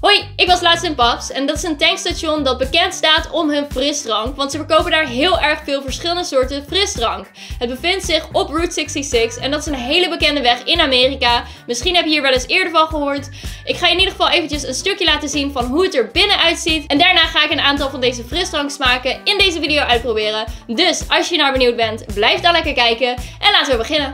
Hoi, ik was laatst in Paps en dat is een tankstation dat bekend staat om hun frisdrank, want ze verkopen daar heel erg veel verschillende soorten frisdrank. Het bevindt zich op Route 66 en dat is een hele bekende weg in Amerika. Misschien heb je hier wel eens eerder van gehoord. Ik ga je in ieder geval eventjes een stukje laten zien van hoe het er binnen uitziet. En daarna ga ik een aantal van deze frisdranksmaken in deze video uitproberen. Dus als je nou benieuwd bent, blijf dan lekker kijken en laten we beginnen.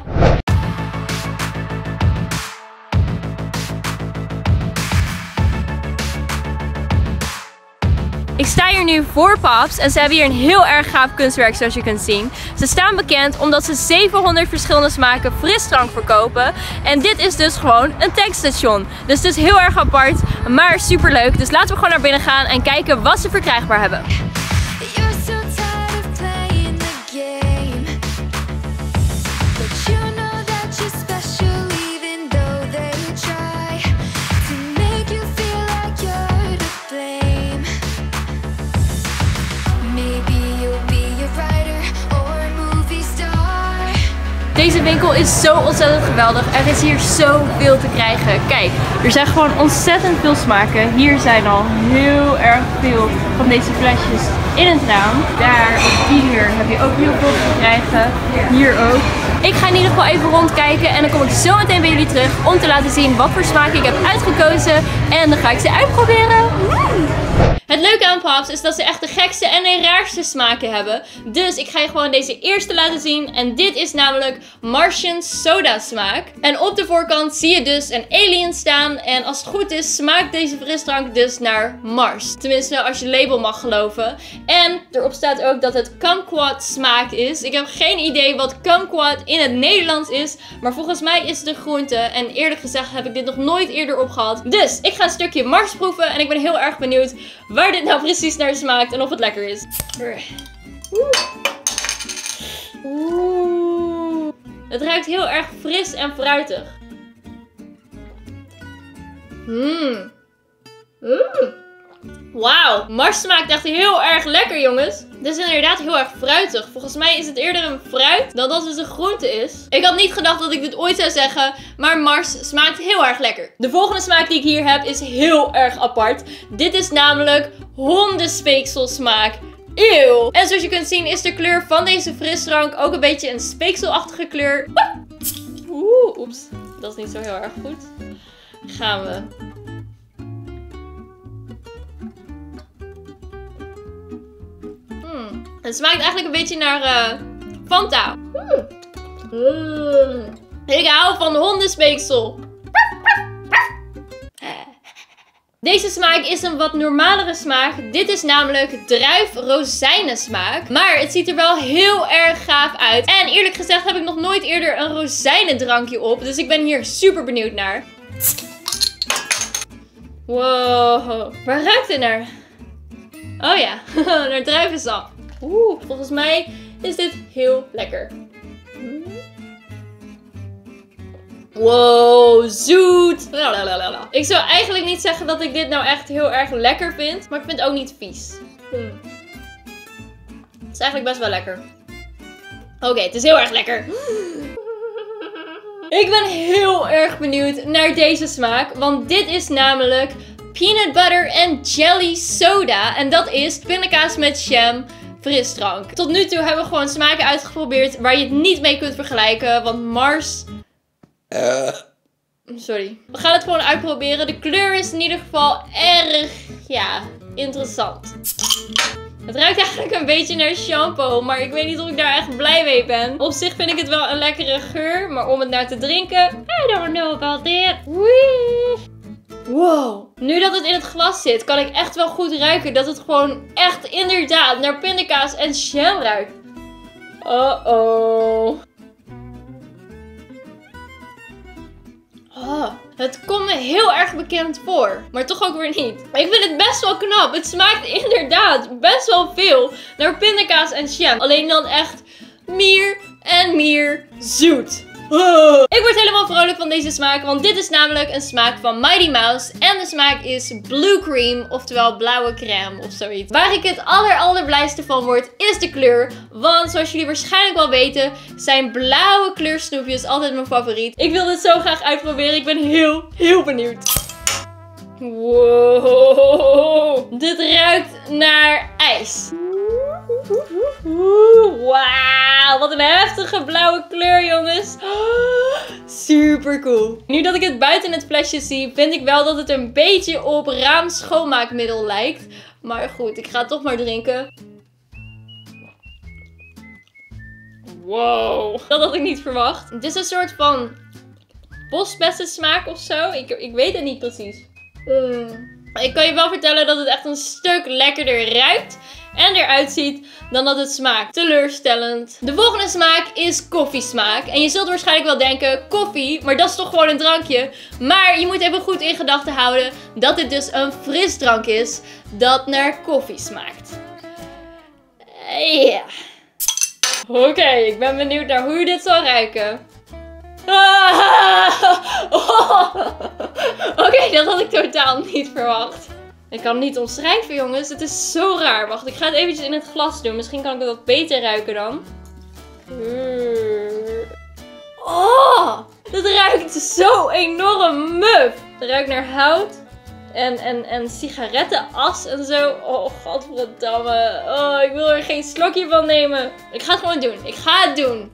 Ik sta hier nu voor Paps en ze hebben hier een heel erg gaaf kunstwerk zoals je kunt zien. Ze staan bekend omdat ze 700 verschillende smaken frisdrank verkopen. En dit is dus gewoon een tankstation. Dus het is heel erg apart, maar super leuk. Dus laten we gewoon naar binnen gaan en kijken wat ze verkrijgbaar hebben. Deze winkel is zo ontzettend geweldig. Er is hier zoveel te krijgen. Kijk, er zijn gewoon ontzettend veel smaken. Hier zijn al heel erg veel van deze flesjes in het raam. Daar op die deur heb je ook heel veel te krijgen. Hier ook. Ik ga in ieder geval even rondkijken en dan kom ik zo meteen bij jullie terug om te laten zien wat voor smaken ik heb uitgekozen. En dan ga ik ze uitproberen. Het leuke aan Paps is dat ze echt de gekste en de raarste smaken hebben. Dus ik ga je gewoon deze eerste laten zien. En dit is namelijk Martian soda smaak. En op de voorkant zie je dus een alien staan. En als het goed is, smaakt deze frisdrank dus naar Mars. Tenminste, als je label mag geloven. En erop staat ook dat het kumquat smaak is. Ik heb geen idee wat kumquat in het Nederlands is. Maar volgens mij is het een groente. En eerlijk gezegd heb ik dit nog nooit eerder opgehad. Dus ik ga een stukje Mars proeven. En ik ben heel erg benieuwd waar dit nou precies naar smaakt en of het lekker is. Oeh. Het ruikt heel erg fris en fruitig. Wauw, Mars smaakt echt heel erg lekker, jongens. Het is inderdaad heel erg fruitig. Volgens mij is het eerder een fruit dan dat het een groente is. Ik had niet gedacht dat ik dit ooit zou zeggen, maar Mars smaakt heel erg lekker. De volgende smaak die ik hier heb is heel erg apart. Dit is namelijk hondenspeekselsmaak. Eeuw. En zoals je kunt zien is de kleur van deze frisdrank ook een beetje een speekselachtige kleur. Oeps. Dat is niet zo heel erg goed. Gaan we. Het smaakt eigenlijk een beetje naar Fanta. Ik hou van hondenspeeksel. Deze smaak is een wat normalere smaak. Dit is namelijk druif-rozijnen smaak. Maar het ziet er wel heel erg gaaf uit. En eerlijk gezegd heb ik nog nooit eerder een rozijnendrankje op. Dus ik ben hier super benieuwd naar. Wow. Waar ruikt het naar? Oh ja, naar druivensap. Volgens mij is dit heel lekker. Wow, zoet. Ik zou eigenlijk niet zeggen dat ik dit nou echt heel erg lekker vind. Maar ik vind het ook niet vies. Het is eigenlijk best wel lekker. Oké, het is heel erg lekker. Ik ben heel erg benieuwd naar deze smaak. Want dit is namelijk peanut butter en jelly soda. En dat is pindakaas met jam frisdrank. Tot nu toe hebben we gewoon smaken uitgeprobeerd waar je het niet mee kunt vergelijken. Want Mars... Sorry. We gaan het gewoon uitproberen. De kleur is in ieder geval erg, ja, interessant. Het ruikt eigenlijk een beetje naar shampoo, maar ik weet niet of ik daar echt blij mee ben. Op zich vind ik het wel een lekkere geur, maar om het nou te drinken, I don't know about it. Wow. Nu dat het in het glas zit, kan ik echt wel goed ruiken dat het gewoon echt inderdaad naar pindakaas en jam ruikt. Het komt me heel erg bekend voor, maar toch ook weer niet. Ik vind het best wel knap. Het smaakt inderdaad best wel veel naar pindakaas en jam. Alleen dan echt meer en meer zoet. Ik word helemaal vrolijk van deze smaak, want dit is namelijk een smaak van Mighty Mouse. En de smaak is Blue Cream, oftewel blauwe crème of zoiets. Waar ik het allerblijste van word, is de kleur. Want zoals jullie waarschijnlijk wel weten, zijn blauwe kleursnoepjes altijd mijn favoriet. Ik wil dit zo graag uitproberen, ik ben heel benieuwd. Wow. Dit ruikt naar ijs. Wauw, wat een heftige blauwe kleur, jongens. Super cool. Nu dat ik het buiten het flesje zie, vind ik wel dat het een beetje op raamschoonmaakmiddel lijkt. Maar goed, ik ga het toch maar drinken. Wow, dat had ik niet verwacht. Het is een soort van bosbessensmaak of zo. Ik weet het niet precies. Ik kan je wel vertellen dat het echt een stuk lekkerder ruikt en eruit ziet dan dat het smaakt. Teleurstellend. De volgende smaak is koffiesmaak. En je zult waarschijnlijk wel denken, koffie, maar dat is toch gewoon een drankje. Maar je moet even goed in gedachten houden dat dit dus een frisdrank is dat naar koffie smaakt. Ja. Oké, ik ben benieuwd naar hoe dit zal ruiken. Oké, dat had ik totaal niet verwacht. Ik kan het niet omschrijven, jongens. Het is zo raar. Wacht, ik ga het eventjes in het glas doen. Misschien kan ik het wat beter ruiken dan. Oh, dat ruikt zo enorm muf. Het ruikt naar hout en sigarettenas en zo. Oh, godverdamme. Oh, ik wil er geen slokje van nemen. Ik ga het gewoon doen. Ik ga het doen.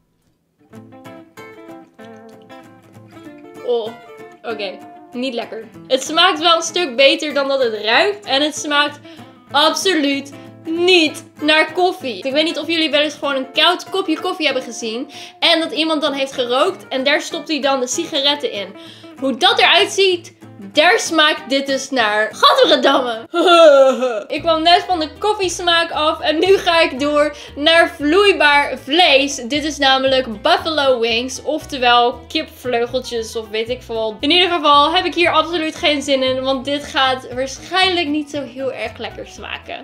Oh, oké. Niet lekker. Het smaakt wel een stuk beter dan dat het ruikt. En het smaakt absoluut niet naar koffie. Ik weet niet of jullie wel eens gewoon een koud kopje koffie hebben gezien. En dat iemand dan heeft gerookt. En daar stopt hij dan de sigaretten in. Hoe dat eruit ziet, daar smaakt dit dus naar. Gadverdamme. Ik kwam net van de koffiesmaak af. En nu ga ik door naar vloeibaar vlees. Dit is namelijk buffalo wings. Oftewel kipvleugeltjes of weet ik veel. In ieder geval heb ik hier absoluut geen zin in. Want dit gaat waarschijnlijk niet zo heel erg lekker smaken.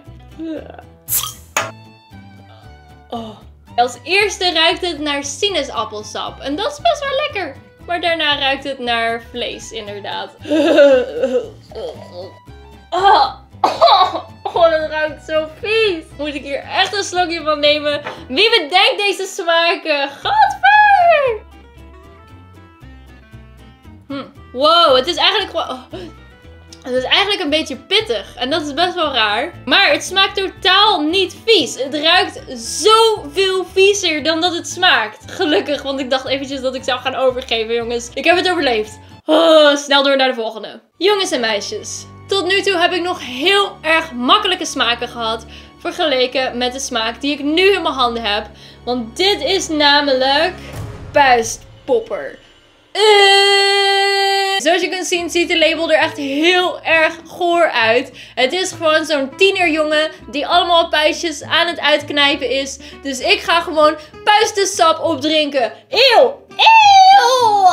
Oh. Als eerste ruikt het naar sinaasappelsap. En dat is best wel lekker. Maar daarna ruikt het naar vlees, inderdaad. Oh, dat ruikt zo vies. Moet ik hier echt een slokje van nemen? Wie bedenkt deze smaken? Godver! Wow, het is eigenlijk gewoon... Het is eigenlijk een beetje pittig. En dat is best wel raar. Maar het smaakt totaal niet vies. Het ruikt zoveel viezer dan dat het smaakt. Gelukkig, want ik dacht eventjes dat ik zou gaan overgeven, jongens. Ik heb het overleefd. Oh, snel door naar de volgende. Jongens en meisjes. Tot nu toe heb ik nog heel erg makkelijke smaken gehad. Vergeleken met de smaak die ik nu in mijn handen heb. Want dit is namelijk puistpopper. Zoals je kunt zien ziet de label er echt heel erg goor uit. Het is gewoon zo'n tienerjongen die allemaal puistjes aan het uitknijpen is. Dus ik ga gewoon puistensap opdrinken. Eeuw! Eeuw!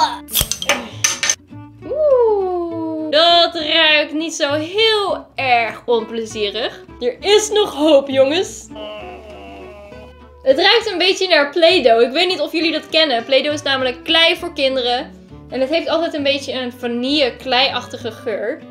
Oeh, dat ruikt niet zo heel erg onplezierig. Er is nog hoop, jongens. Het ruikt een beetje naar Play-Doh. Ik weet niet of jullie dat kennen. Play-Doh is namelijk klei voor kinderen. En het heeft altijd een beetje een vanille klei-achtige geur.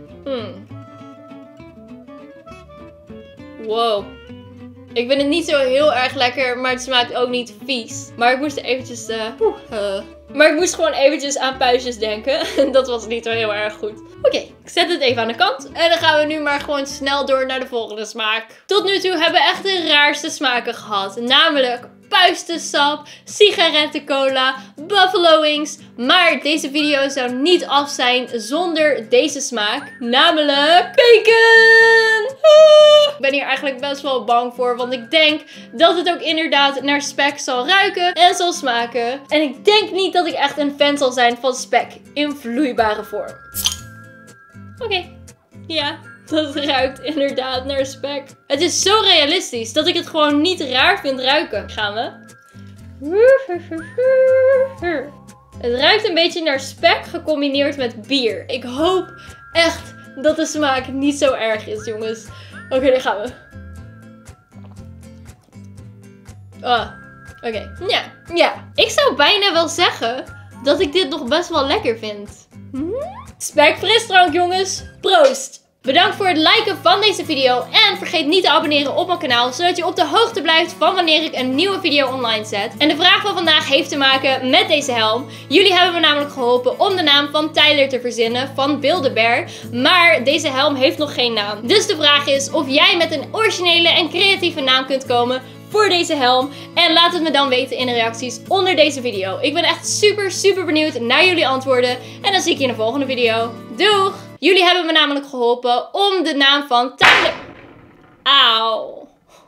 Wow. Ik vind het niet zo heel erg lekker, maar het smaakt ook niet vies. Maar ik moest er eventjes... Maar ik moest gewoon eventjes aan puistjes denken. Dat was niet zo heel erg goed. Oké, ik zet het even aan de kant. En dan gaan we nu maar gewoon snel door naar de volgende smaak. Tot nu toe hebben we echt de raarste smaken gehad. Namelijk puistensap, sigarettencola, buffalo wings. Maar deze video zou niet af zijn zonder deze smaak. Namelijk bacon! Ik ben hier eigenlijk best wel bang voor. Want ik denk dat het ook inderdaad naar spek zal ruiken en zal smaken. En ik denk niet dat ik echt een fan zal zijn van spek in vloeibare vorm. Oké. Ja. Dat ruikt inderdaad naar spek. Het is zo realistisch dat ik het gewoon niet raar vind ruiken. Gaan we. Het ruikt een beetje naar spek gecombineerd met bier. Ik hoop echt dat de smaak niet zo erg is, jongens. Oké, daar gaan we. Oké. Ja. Ik zou bijna wel zeggen dat ik dit nog best wel lekker vind. Spekfrisdrank, jongens. Proost! Bedankt voor het liken van deze video en vergeet niet te abonneren op mijn kanaal, zodat je op de hoogte blijft van wanneer ik een nieuwe video online zet. En de vraag van vandaag heeft te maken met deze helm. Jullie hebben me namelijk geholpen om de naam van Tyler te verzinnen van Build-A-Bear, maar deze helm heeft nog geen naam. Dus de vraag is of jij met een originele en creatieve naam kunt komen voor deze helm. En laat het me dan weten in de reacties onder deze video. Ik ben echt super benieuwd naar jullie antwoorden. En dan zie ik je in de volgende video. Doeg! Jullie hebben me namelijk geholpen om de naam van Tyler... Auw.